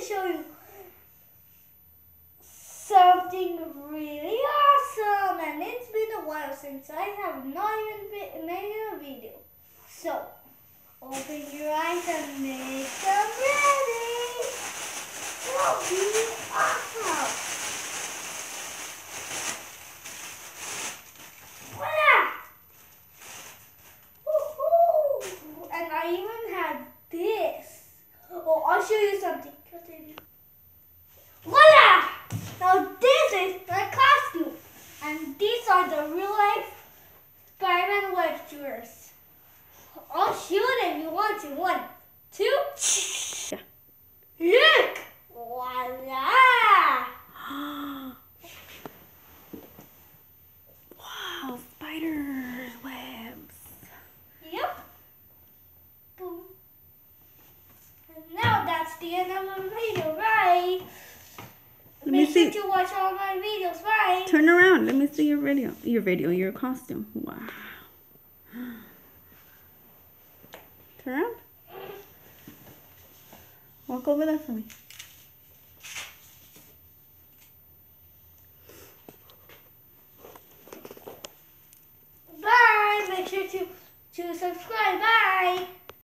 show you something really awesome, and it's been a while since I have not even made a video. So, open your eyes and make them ready. It'll be awesome. Voila! Woohoo! And I even have this. Oh, I'll show you something. Continue. Voila! Now this is my costume, and these are the real life Spiderman web shooters. I'll shoot if you want to. 1, 2. Look! Voila! Wow, spider webs. Yep. Boom. And now that's the end of my video. Bye. Make sure to watch all my videos. Bye. Turn around. Let me see your video. Your costume. Wow. Turn around. Walk over there for me.